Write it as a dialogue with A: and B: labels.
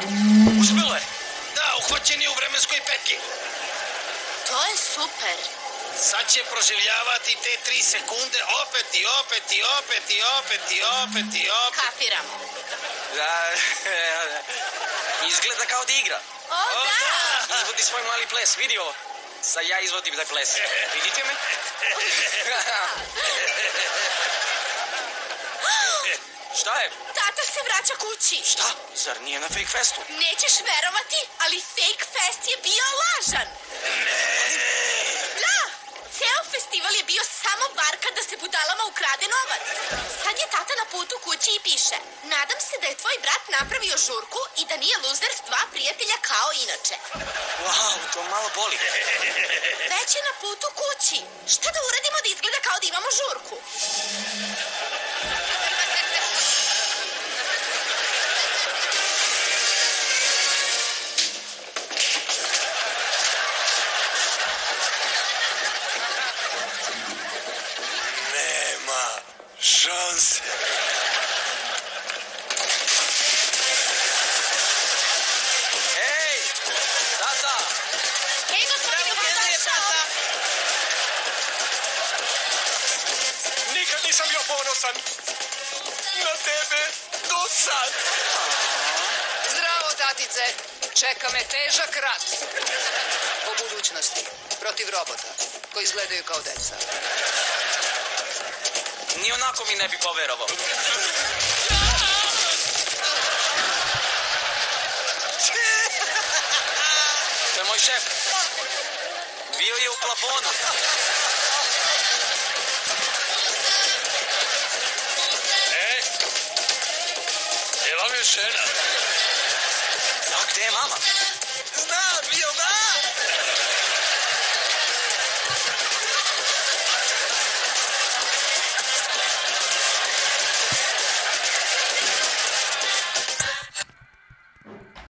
A: Uspelo je. Da, uhvaćen je u vremenskoj petki.
B: To je super.
A: Sad će proživljavati te 3 sekunde opet i opet i opet i opet i opet i opet.
B: Kapiram.
C: Izgleda kao da igra.
B: O, da!
C: Izvodi svoj mali ples, vidi ovo. Sad ja izvodim taj ples. Vidite me? Šta je?
B: Tata se vraća kući.
C: Šta? Zar nije na fake festu?
B: Nećeš verovati, ali fake fest je bio lažan. Da! Ceo festival je bio samo varka da se budalama ukrade novac. Sad je tata na putu kući i piše: nadam se da je tvoj brat napravio žurku i da nije luzer s 2 prijatelja kao inače.
C: Wow, to malo boli.
B: Već je na putu kući. Šta da uradimo da izgleda kao da imamo žurku?
A: Šanse.
C: Hej! Tata!
B: Hej, gospodine, tata!
A: Nikad nisam bio ponosan na tebe do sad.
D: Zdravo, tatice. Čeka me težak rat. Po budućnosti. Protiv robota, koji izgledaju kao deca.
C: Ni onako mi ne bi poverovao. To je moj šef. Bio je u plafonu.
A: Evo vam je žena.